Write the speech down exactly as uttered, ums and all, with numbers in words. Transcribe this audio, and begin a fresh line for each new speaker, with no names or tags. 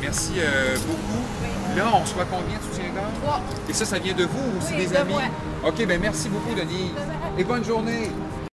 Merci euh, beaucoup. Là, on reçoit combien de soutiens-gorge?
Trois.
Et ça, ça vient de vous ou c'est
Oui,
des
de
amis?
moi.
OK, bien merci beaucoup, Denise. Et bonne journée.